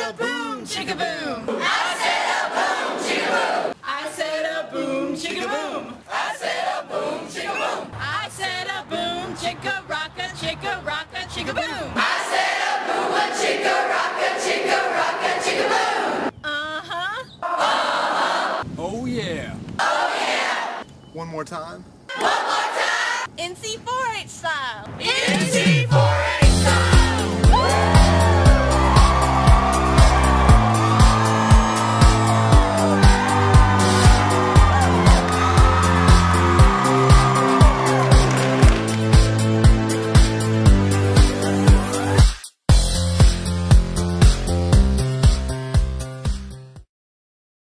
a boom, chicka boom. I said a boom, chicka boom. I said a boom, chicka boom. I said a boom, chicka boom. I said a boom, chicka rocka, chicka boom. I said a boom, a chicka rocka, chicka boom. Oh yeah. Oh yeah. One more time. One more time. NC4H style. NC4H style.